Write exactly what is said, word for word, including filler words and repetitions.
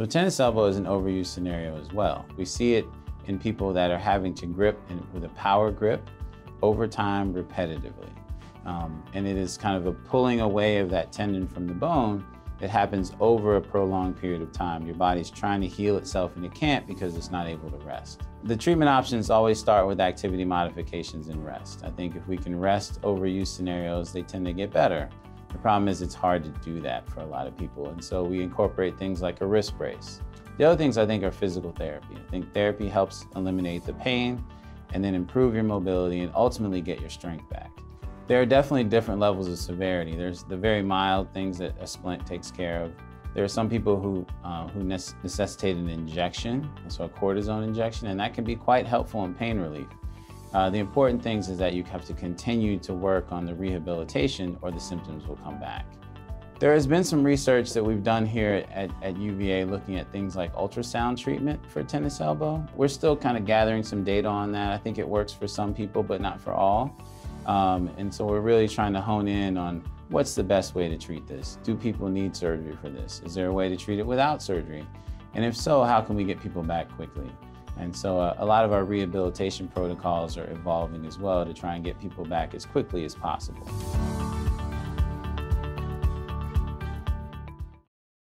So tennis elbow is an overuse scenario as well. We see it in people that are having to grip in, with a power grip over time repetitively. Um, and it is kind of a pulling away of that tendon from the bone that happens over a prolonged period of time. Your body's trying to heal itself and it can't because it's not able to rest. The treatment options always start with activity modifications and rest. I think if we can rest overuse scenarios, they tend to get better. The problem is it's hard to do that for a lot of people, and so we incorporate things like a wrist brace. The other things I think are physical therapy. I think therapy helps eliminate the pain and then improve your mobility and ultimately get your strength back. There are definitely different levels of severity. There's the very mild things that a splint takes care of. There are some people who, uh, who necessitate an injection, so a cortisone injection, and that can be quite helpful in pain relief. Uh, the important things is that you have to continue to work on the rehabilitation or the symptoms will come back. There has been some research that we've done here at, at U V A looking at things like ultrasound treatment for tennis elbow. We're still kind of gathering some data on that. I think it works for some people, but not for all. Um, and so we're really trying to hone in on what's the best way to treat this. Do people need surgery for this? Is there a way to treat it without surgery? And if so, how can we get people back quickly? And so uh, a lot of our rehabilitation protocols are evolving as well to try and get people back as quickly as possible.